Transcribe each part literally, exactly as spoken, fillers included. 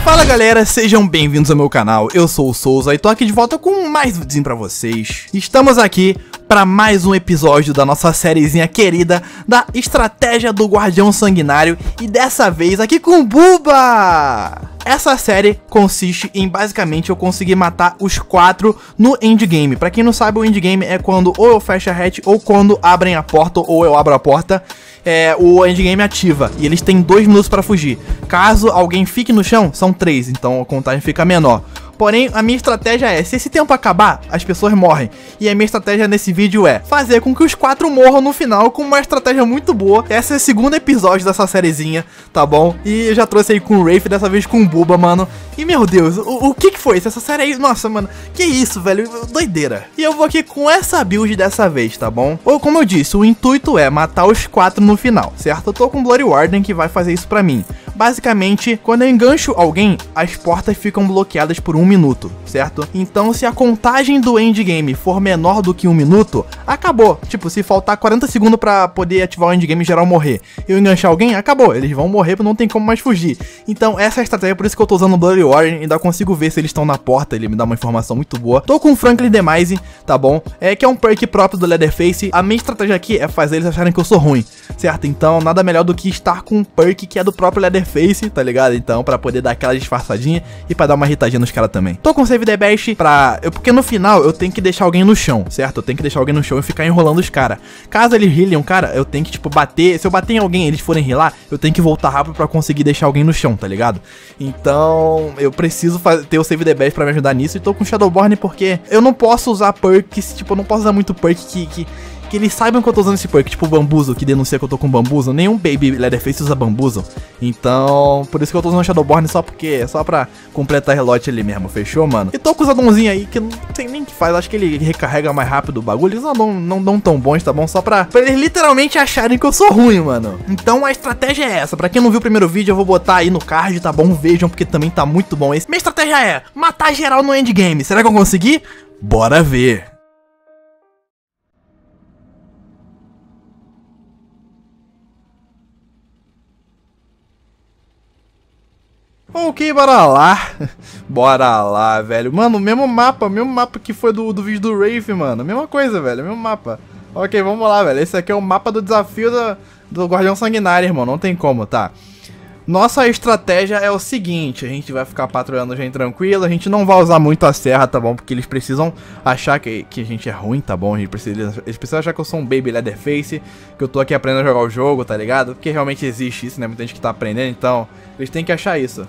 Fala galera, sejam bem-vindos ao meu canal, eu sou o Souza e tô aqui de volta com mais vídeos pra vocês. Estamos aqui para mais um episódio da nossa sériezinha querida da Estratégia do Guardião Sanguinário e dessa vez aqui com o Buba! Essa série consiste em basicamente eu conseguir matar os quatro no endgame. Pra quem não sabe, o endgame é quando ou eu fecho a hatch ou quando abrem a porta ou eu abro a porta. É, o endgame ativa e eles têm dois minutos pra fugir. Caso alguém fique no chão, são três, então a contagem fica menor. Porém, a minha estratégia é, se esse tempo acabar, as pessoas morrem. E a minha estratégia nesse vídeo é fazer com que os quatro morram no final com uma estratégia muito boa. Esse é o segundo episódio dessa sériezinha, tá bom? E eu já trouxe aí com o Rafe, dessa vez com o Buba, mano. E meu Deus, o, o que que foi isso? Essa série aí, nossa, mano, que isso, velho, doideira. E eu vou aqui com essa build dessa vez, tá bom? Ou como eu disse, o intuito é matar os quatro no final, certo? Eu tô com o Bloody Warden que vai fazer isso pra mim. Basicamente, quando eu engancho alguém, as portas ficam bloqueadas por um minuto, certo? Então, se a contagem do endgame for menor do que um minuto, acabou. Tipo, se faltar quarenta segundos pra poder ativar o endgame e geral morrer, eu enganchar alguém, acabou. Eles vão morrer, não tem como mais fugir. Então, essa é a estratégia, por isso que eu tô usando o Bloody Warden. Ainda consigo ver se eles estão na porta, ele me dá uma informação muito boa. Tô com o Franklin Demise, tá bom? É que é um perk próprio do Leatherface. A minha estratégia aqui é fazer eles acharem que eu sou ruim, certo? Então, nada melhor do que estar com um perk que é do próprio Leatherface, tá ligado? Então, pra poder dar aquela disfarçadinha e pra dar uma irritadinha nos caras também. Tô com Save the Best pra... Eu, porque no final eu tenho que deixar alguém no chão, certo? Eu tenho que deixar alguém no chão e ficar enrolando os caras. Caso eles healem um cara, eu tenho que, tipo, bater... Se eu bater em alguém e eles forem healar, eu tenho que voltar rápido pra conseguir deixar alguém no chão, tá ligado? Então, eu preciso fazer, ter o Save the Best pra me ajudar nisso. E tô com Shadowborn porque eu não posso usar perks... Tipo, eu não posso usar muito perk que... que que eles saibam que eu tô usando esse perk, tipo o Bambuzo, que denuncia que eu tô com Bambuzo. Nenhum Baby Leatherface usa Bambuzo. Então, por isso que eu tô usando o Shadowborn só porque é só pra completar relote ali mesmo, fechou, mano? E tô com os addonzinhos aí, que não tem nem o que faz, acho que ele recarrega mais rápido o bagulho. Eles não, não dão tão bons, tá bom? Só pra, pra eles literalmente acharem que eu sou ruim, mano. Então a estratégia é essa, pra quem não viu o primeiro vídeo, eu vou botar aí no card, tá bom? Vejam, porque também tá muito bom esse. Minha estratégia é matar geral no endgame. Será que eu consegui? Bora ver! Ok, bora lá. Bora lá, velho. Mano, o mesmo mapa, mesmo mapa que foi do, do vídeo do Rafe, mano. Mesma coisa, velho, mesmo mapa. Ok, vamos lá, velho. Esse aqui é o mapa do desafio do, do Guardião Sanguinário, irmão. Não tem como, tá? Nossa estratégia é o seguinte, a gente vai ficar patrulhando gente tranquilo, a gente não vai usar muito a serra, tá bom? Porque eles precisam achar que, que a gente é ruim, tá bom? A gente precisa, eles precisam achar que eu sou um Baby Leatherface, que eu tô aqui aprendendo a jogar o jogo, tá ligado? Porque realmente existe isso, né? Muita gente que tá aprendendo, então eles têm que achar isso.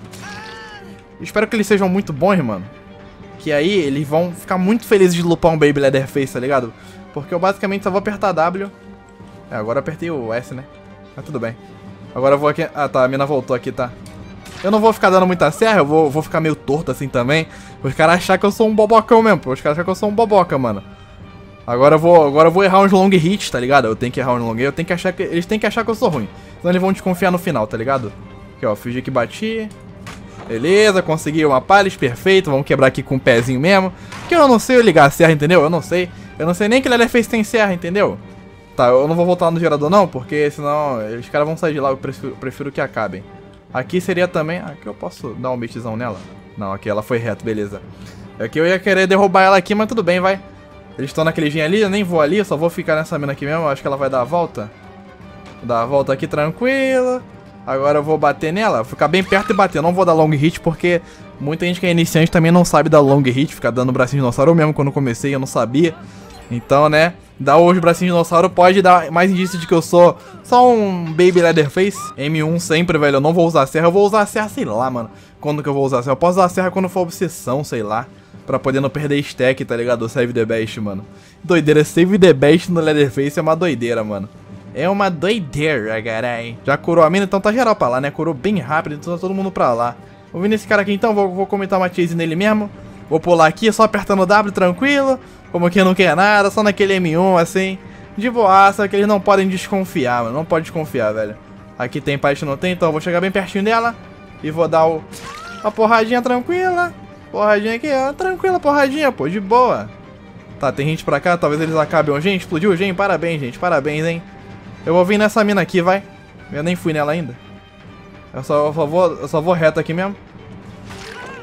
Espero que eles sejam muito bons, mano. Que aí eles vão ficar muito felizes de lupar um Baby Leatherface, tá ligado? Porque eu basicamente só vou apertar W. É, agora eu apertei o S, né? Mas tudo bem. Agora eu vou aqui... Ah, tá, a mina voltou aqui, tá? Eu não vou ficar dando muita serra, eu vou, vou ficar meio torto assim também. Os caras achar que eu sou um bobocão mesmo, pô. Os caras achar que eu sou um boboca, mano. Agora eu vou, agora eu vou errar uns long hits, tá ligado? Eu tenho que errar uns long hits, eu tenho que achar que... Eles têm que achar que eu sou ruim. Senão eles vão desconfiar no final, tá ligado? Aqui, ó, fingi que bati. Beleza, consegui uma pallet, perfeito. Vamos quebrar aqui com o pezinho mesmo. Que eu não sei ligar a serra, entendeu? Eu não sei. Eu não sei nem que ele fez tem serra, entendeu? Tá, eu não vou voltar no gerador não, porque senão os caras vão sair de lá, eu prefiro, prefiro que acabem. Aqui seria também... Aqui eu posso dar um baitzão nela? Não, aqui ela foi reto, beleza. Aqui eu ia querer derrubar ela aqui, mas tudo bem, vai. Eles estão naquele vinho ali, eu nem vou ali, eu só vou ficar nessa mina aqui mesmo, eu acho que ela vai dar a volta. Vou dar a volta aqui tranquila. Agora eu vou bater nela, vou ficar bem perto e bater, eu não vou dar long hit porque muita gente que é iniciante também não sabe dar long hit, ficar dando bracinho de dinossauro. Eu mesmo quando comecei eu não sabia. Então, né, dar os bracinhos de dinossauro pode dar mais indício de que eu sou só um Baby Leatherface. M um sempre, velho, eu não vou usar a serra. Eu vou usar a serra, sei lá, mano. Quando que eu vou usar a serra? Eu posso usar a serra quando for obsessão, sei lá. Pra poder não perder stack, tá ligado? Save the Best, mano. Doideira, Save the Best no Leatherface é uma doideira, mano. É uma doideira, carai. Já curou a mina, então tá geral pra lá, né? Curou bem rápido, então tá todo mundo pra lá. Vou vir nesse cara aqui então, vou, vou comentar uma chase nele mesmo. Vou pular aqui, só apertando o W, tranquilo. Como quem não quer nada, só naquele M um, assim. De boaça, que eles não podem desconfiar, mano. Não pode desconfiar, velho. Aqui tem parte, não tem, então eu vou chegar bem pertinho dela. E vou dar o... Uma porradinha tranquila. Porradinha aqui, ó. Tranquila porradinha, pô, de boa. Tá, tem gente pra cá, talvez eles acabem. Gente, explodiu, gente, parabéns, gente, parabéns, hein. Eu vou vir nessa mina aqui, vai. Eu nem fui nela ainda. Eu só, eu só, vou, eu só vou reto aqui mesmo.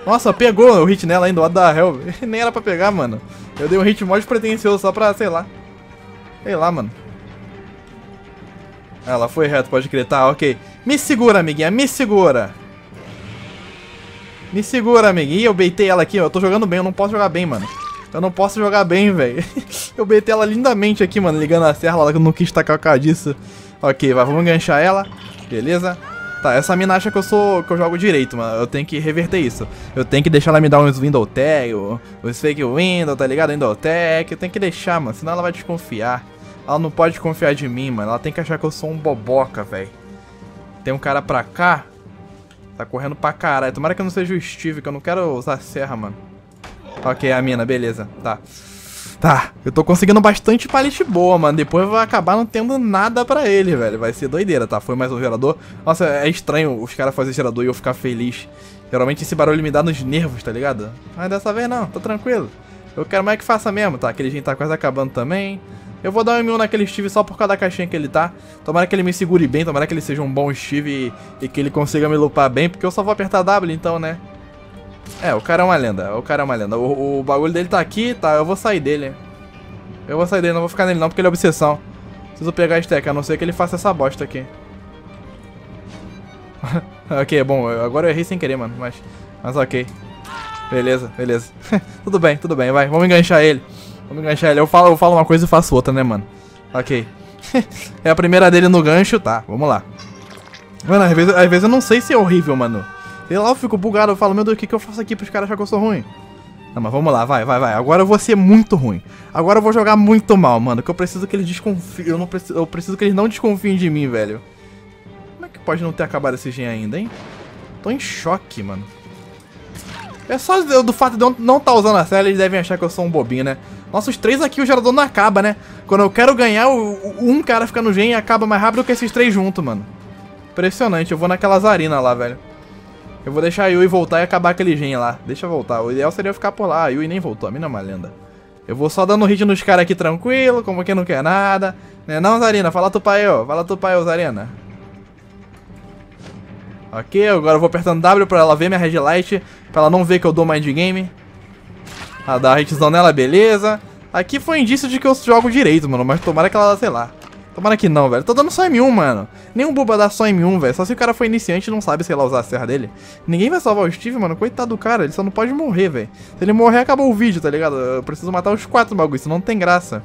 Nossa, pegou o hit nela ainda, what the hell. Nem era pra pegar, mano. Eu dei um hit mó despretensioso só pra, sei lá. Sei lá, mano. Ela foi reto, pode crer. Tá, ok. Me segura, amiguinha, me segura. Me segura, amiguinha. Ih, eu beitei ela aqui, ó. Eu tô jogando bem, eu não posso jogar bem, mano. Eu não posso jogar bem, velho. Eu beitei ela lindamente aqui, mano. Ligando a serra lá, que eu não quis tacar o cara disso. Ok, vai, vamos enganchar ela. Beleza. Tá, essa mina acha que eu sou, que eu jogo direito, mano. Eu tenho que reverter isso. Eu tenho que deixar ela me dar uns window tag, os fake window, tá ligado? Window tag. Eu tenho que deixar, mano. Senão ela vai desconfiar. Ela não pode desconfiar de mim, mano. Ela tem que achar que eu sou um boboca, velho. Tem um cara pra cá. Tá correndo pra caralho. Tomara que eu não seja o Steve, que eu não quero usar serra, mano. Ok, a mina, beleza. Tá. Tá, eu tô conseguindo bastante pallet boa, mano. Depois vai acabar não tendo nada pra ele, velho. Vai ser doideira, tá? Foi mais um gerador. Nossa, é estranho os caras fazerem gerador e eu ficar feliz. Geralmente esse barulho me dá nos nervos, tá ligado? Mas dessa vez não, tô tranquilo. Eu quero mais que faça mesmo, tá? Aquele gente tá quase acabando também. Eu vou dar um M um naquele Steve só por causa da caixinha que ele tá. Tomara que ele me segure bem, tomara que ele seja um bom Steve e, e que ele consiga me lupar bem, porque eu só vou apertar W então, né? É, o cara é uma lenda, o cara é uma lenda. O, o bagulho dele tá aqui, tá? Eu vou sair dele. Eu vou sair dele, não vou ficar nele não, porque ele é obsessão. Preciso pegar a stack, a não ser que ele faça essa bosta aqui. Ok, bom, agora eu errei sem querer, mano, mas... Mas ok. Beleza, beleza. Tudo bem, tudo bem, vai, vamos enganchar ele. Vamos enganchar ele. Eu falo, eu falo uma coisa e faço outra, né, mano? Ok. É a primeira dele no gancho, tá, vamos lá. Mano, às vezes, às vezes eu não sei se é horrível, mano. Sei lá, eu fico bugado, eu falo, meu Deus, o que, que eu faço aqui pros caras acharem que eu sou ruim? Não, mas vamos lá, vai, vai, vai. Agora eu vou ser muito ruim. Agora eu vou jogar muito mal, mano. Que eu preciso que eles desconfiem. Eu, não preciso, eu preciso que eles não desconfiem de mim, velho. Como é que pode não ter acabado esse gen ainda, hein? Tô em choque, mano. É só do fato de eu não estar tá usando a série, eles devem achar que eu sou um bobinho, né? Nossa, os três aqui o gerador não acaba, né? Quando eu quero ganhar, o, o, um cara fica no gen e acaba mais rápido que esses três juntos, mano. Impressionante. Eu vou naquela Zarina lá, velho. Eu vou deixar a Yui voltar e acabar aquele gen lá. Deixa eu voltar. O ideal seria eu ficar por lá. A Yui nem voltou. A mina é uma lenda. Eu vou só dando hit nos caras aqui tranquilo, como quem não quer nada. Né não, Zarina? Fala tu pra eu. Fala tu pra eu, Zarina. Ok, agora eu vou apertando W pra ela ver minha red light. Pra ela não ver que eu dou mind game. Ah, dá hitzão nela, beleza. Aqui foi indício de que eu jogo direito, mano. Mas tomara que ela, sei lá. Tomara que não, velho. Tô dando só M um, mano. Nenhum buba dá só M um, velho. Só se o cara foi iniciante e não sabe, sei lá, usar a serra dele. Ninguém vai salvar o Steve, mano. Coitado do cara. Ele só não pode morrer, velho. Se ele morrer, acabou o vídeo, tá ligado? Eu preciso matar os quatro bagulho, senão não tem graça.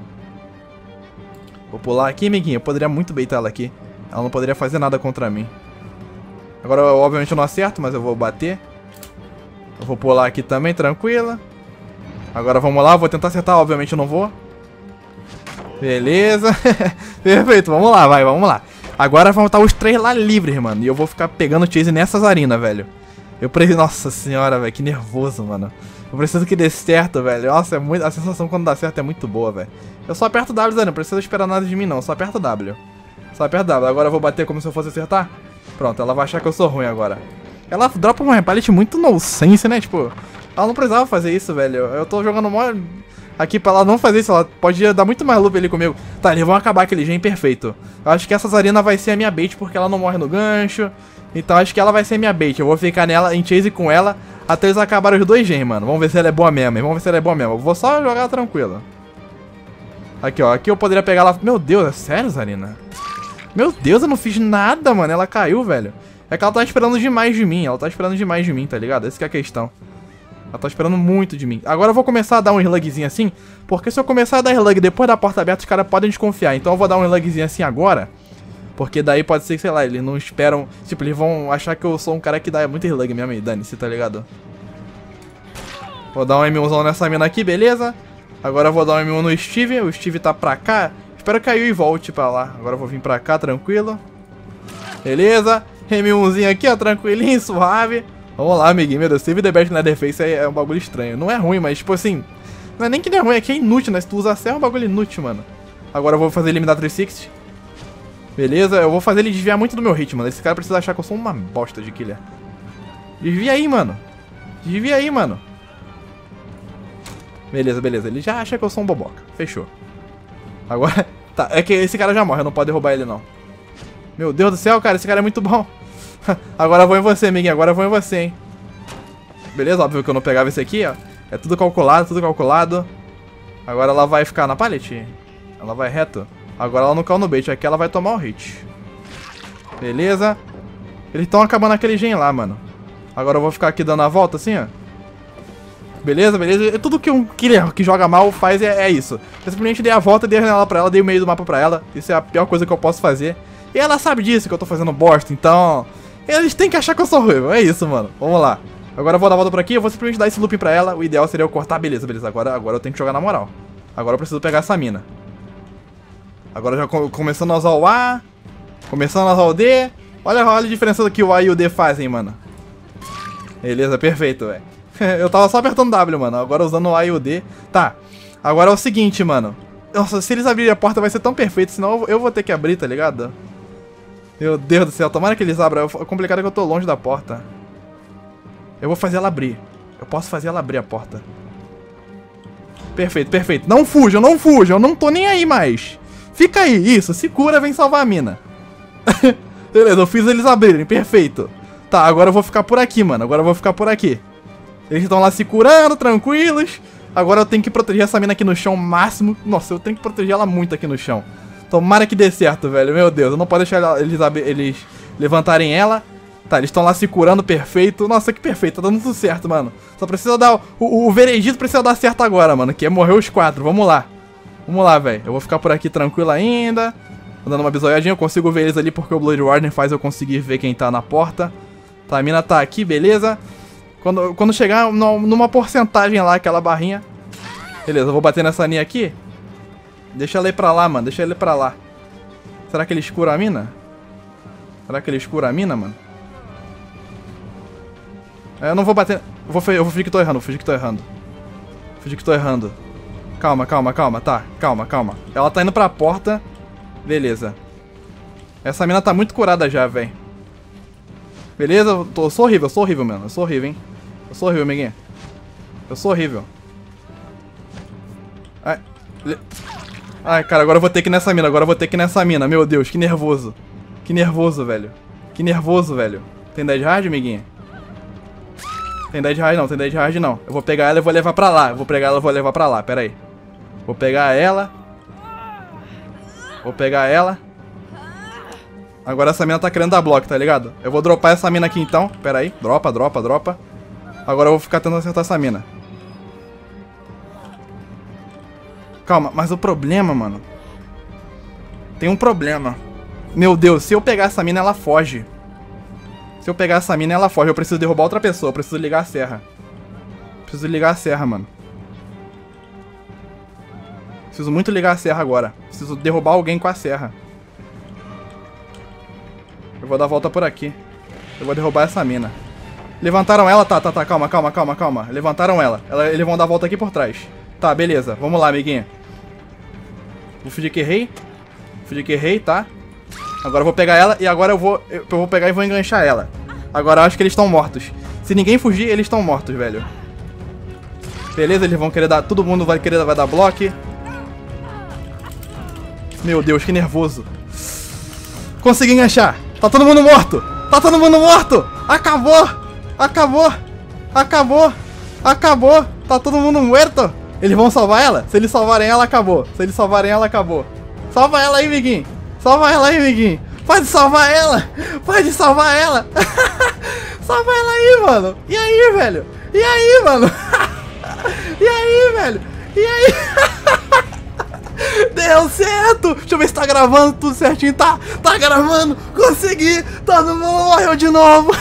Vou pular aqui, amiguinho. Eu poderia muito beitar ela aqui. Ela não poderia fazer nada contra mim. Agora, obviamente, eu não acerto, mas eu vou bater. Eu vou pular aqui também, tranquila. Agora vamos lá. Vou tentar acertar, obviamente eu não vou. Beleza. Perfeito, vamos lá, vai, vamos lá. Agora vão estar os três lá livres, mano. E eu vou ficar pegando chase nessas arenas, velho. Eu preciso... Nossa senhora, velho, que nervoso, mano. Eu preciso que dê certo, velho. Nossa, é muito... a sensação quando dá certo é muito boa, velho. Eu só aperto W, Zé, não precisa esperar nada de mim, não. Só aperto W. Só aperto W. Agora eu vou bater como se eu fosse acertar. Pronto, ela vai achar que eu sou ruim agora. Ela dropa uma pallet muito nonsense, né? Tipo, ela não precisava fazer isso, velho. Eu tô jogando mó... Aqui pra ela não fazer isso, ela pode dar muito mais loop ali comigo. Tá, eles vão acabar aquele gen perfeito. Eu acho que essa Zarina vai ser a minha bait, porque ela não morre no gancho. Então acho que ela vai ser a minha bait. Eu vou ficar nela, em chase com ela, até eles acabarem os dois gen, mano. Vamos ver se ela é boa mesmo, hein? Vamos ver se ela é boa mesmo. Eu vou só jogar tranquilo. Aqui, ó. Aqui eu poderia pegar ela... Meu Deus, é sério, Zarina? Meu Deus, eu não fiz nada, mano. Ela caiu, velho. É que ela tá esperando demais de mim. Ela tá esperando demais de mim, tá ligado? Essa que é a questão. Ela tá esperando muito de mim. Agora eu vou começar a dar um slugzinho assim. Porque se eu começar a dar slug depois da porta aberta, os caras podem desconfiar. Então eu vou dar um slugzinho assim agora. Porque daí pode ser que, sei lá, eles não esperam. Tipo, eles vão achar que eu sou um cara que dá muito slug mesmo. E dane-se, tá ligado? Vou dar um M um nessa mina aqui, beleza? Agora eu vou dar um M um no Steve. O Steve tá pra cá. Espero que caiu e volte pra lá. Agora eu vou vir pra cá, tranquilo. Beleza. M umzinho aqui, ó, tranquilinho, suave. Vamos lá, amiguinho. Meu Deus, save the best Netherface é, é um bagulho estranho. Não é ruim, mas tipo assim... Não é nem que não é ruim, é que é inútil, né? Se tu usar a serra é um bagulho inútil, mano. Agora eu vou fazer ele me dar trezentos e sessenta. Beleza, eu vou fazer ele desviar muito do meu hit, mano. Esse cara precisa achar que eu sou uma bosta de killer. Desvia aí, mano. Desvia aí, mano. Beleza, beleza. Ele já acha que eu sou um boboca. Fechou. Agora... Tá, é que esse cara já morre, eu não pode derrubar ele, não. Meu Deus do céu, cara, esse cara é muito bom. Agora eu vou em você, amiguinho. Agora eu vou em você, hein. Beleza? Óbvio que eu não pegava esse aqui, ó. É tudo calculado, tudo calculado. Agora ela vai ficar na pallet. Ela vai reto. Agora ela não caiu no bait. Aqui ela vai tomar o hit. Beleza. Eles estão acabando aquele gen lá, mano. Agora eu vou ficar aqui dando a volta assim, ó. Beleza, beleza. Tudo que um killer que joga mal faz é, é isso. Eu simplesmente dei a volta, dei a janela pra ela, dei o meio do mapa pra ela. Isso é a pior coisa que eu posso fazer. E ela sabe disso, que eu tô fazendo bosta, então... Eles têm que achar que eu sou ruim. É isso, mano. Vamos lá. Agora eu vou dar a volta por aqui, eu vou simplesmente dar esse looping pra ela. O ideal seria eu cortar. Beleza, beleza. Agora, agora eu tenho que jogar na moral. Agora eu preciso pegar essa mina. Agora já co começando a usar o A. Começando a usar o D. Olha, olha a diferença que o A e o D fazem, mano. Beleza, perfeito, velho. Eu tava só apertando W, mano. Agora usando o A e o D. Tá. Agora é o seguinte, mano. Nossa, se eles abrirem a porta vai ser tão perfeito. Senão eu vou ter que abrir, tá ligado? Meu Deus do céu. Tomara que eles abram. O complicado é que eu tô longe da porta. Eu vou fazer ela abrir. Eu posso fazer ela abrir a porta. Perfeito, perfeito. Não fujam, não fujam. Eu não tô nem aí mais. Fica aí. Isso. Se cura, vem salvar a mina. Beleza, eu fiz eles abrirem. Perfeito. Tá, agora eu vou ficar por aqui, mano. Agora eu vou ficar por aqui. Eles estão lá se curando, tranquilos. Agora eu tenho que proteger essa mina aqui no chão máximo. Nossa, eu tenho que proteger ela muito aqui no chão. Tomara que dê certo, velho. Meu Deus, eu não posso deixar ela, eles, eles levantarem ela. Tá, eles estão lá se curando, perfeito. Nossa, que perfeito, tá dando tudo certo, mano. Só precisa dar... O, o, o veredito precisa dar certo agora, mano. Que é morrer os quatro, vamos lá. Vamos lá, velho. Eu vou ficar por aqui tranquilo ainda. Tô dando uma bisoiadinha, eu consigo ver eles ali porque o Blood Warden faz eu conseguir ver quem tá na porta. Tá, a mina tá aqui, beleza. Quando, quando chegar no, numa porcentagem lá, aquela barrinha. Beleza, eu vou bater nessa linha aqui. Deixa ela ir pra lá, mano. Deixa ele ir pra lá. Será que ele escura a mina? Será que ele escura a mina, mano? Eu não vou bater... Eu vou, eu vou fingir que tô errando, vou fingir que tô errando. Vou fingir que tô errando. Calma, calma, calma, tá. Calma, calma. Ela tá indo pra porta. Beleza. Essa mina tá muito curada já, velho. Beleza? Eu, tô, eu sou horrível, eu sou horrível, mano. Eu sou horrível, hein. Eu sou horrível, amiguinho. Eu sou horrível. Ai, Ai, cara, agora eu vou ter que ir nessa mina. Agora eu vou ter que ir nessa mina. Meu Deus, que nervoso. Que nervoso, velho. Que nervoso, velho. Tem dead hard, amiguinho? Tem dead hard não, tem dead hard não. Eu vou pegar ela e vou levar pra lá. Eu vou pegar ela e vou levar pra lá, pera aí. Vou pegar ela. Vou pegar ela. Agora essa mina tá querendo dar bloco, tá ligado? Eu vou dropar essa mina aqui então. Pera aí, dropa, dropa, dropa. Agora eu vou ficar tentando acertar essa mina. Calma, mas o problema, mano. Tem um problema. Meu Deus, se eu pegar essa mina, ela foge. Se eu pegar essa mina, ela foge. Eu preciso derrubar outra pessoa. Eu preciso ligar a serra. Preciso ligar a serra, mano. Preciso muito ligar a serra agora. Preciso derrubar alguém com a serra. Eu vou dar a volta por aqui. Eu vou derrubar essa mina. Levantaram ela? Tá, tá, tá. Calma, calma, calma, calma. Levantaram ela. ela eles vão dar a volta aqui por trás. Tá, beleza. Vamos lá, amiguinha. Vou fingir que errei. Vou fingir que errei, tá? Agora eu vou pegar ela e agora eu vou eu vou pegar e vou enganchar ela. Agora eu acho que eles estão mortos. Se ninguém fugir, eles estão mortos, velho. Beleza, eles vão querer dar... Todo mundo vai querer vai dar bloco. Meu Deus, que nervoso. Consegui enganchar. Tá todo mundo morto. Tá todo mundo morto. Acabou. Acabou. Acabou. Acabou. Tá todo mundo morto. Eles vão salvar ela? Se eles salvarem ela, acabou. Se eles salvarem ela, acabou. Salva ela aí, amiguinho. Salva ela aí, amiguinho. Pode salvar ela. Pode salvar ela. Salva ela aí, mano. E aí, velho? E aí, mano? E aí, velho? E aí? Deu certo. Deixa eu ver se tá gravando tudo certinho. Tá, tá gravando. Consegui. Todo mundo morreu de novo.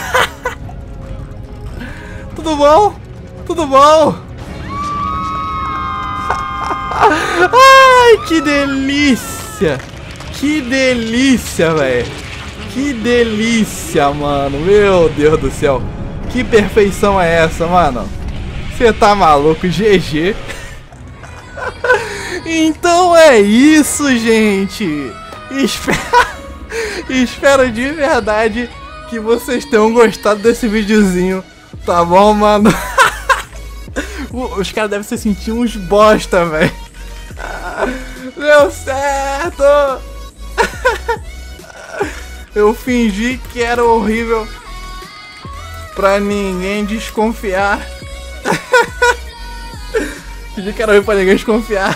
Tudo bom? Tudo bom? Ai, que delícia. Que delícia, velho. Que delícia, mano. Meu Deus do céu. Que perfeição é essa, mano? Você tá maluco, G G. Então é isso, gente. Espero, espero de verdade que vocês tenham gostado desse videozinho. Tá bom, mano? Os caras devem se sentir uns bosta, velho. Deu certo. Eu fingi que era horrível. pra ninguém desconfiar. Fingi que era ruim pra ninguém desconfiar.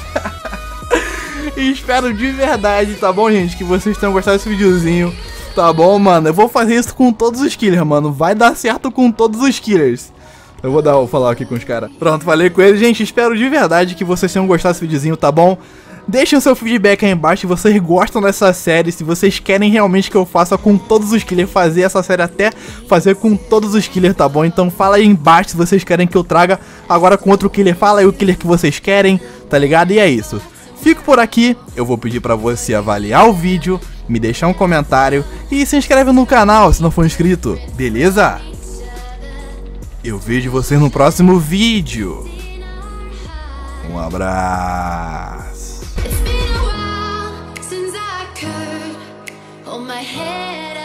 E espero de verdade, tá bom, gente? Que vocês tenham gostado desse videozinho. Tá bom, mano? Eu vou fazer isso com todos os killers, mano. Vai dar certo com todos os killers. Eu vou dar, vou falar aqui com os caras. Pronto, falei com eles. Gente, espero de verdade que vocês tenham gostado desse videozinho, tá bom? Deixem o seu feedback aí embaixo se vocês gostam dessa série, se vocês querem realmente que eu faça com todos os killers, fazer essa série até fazer com todos os killers, tá bom? Então fala aí embaixo se vocês querem que eu traga agora com outro killer, fala aí o killer que vocês querem, tá ligado? E é isso. Fico por aqui, eu vou pedir pra você avaliar o vídeo, me deixar um comentário e se inscreve no canal se não for inscrito, beleza? Eu vejo você no próximo vídeo. Um abraço. It's been a while since I could hold my head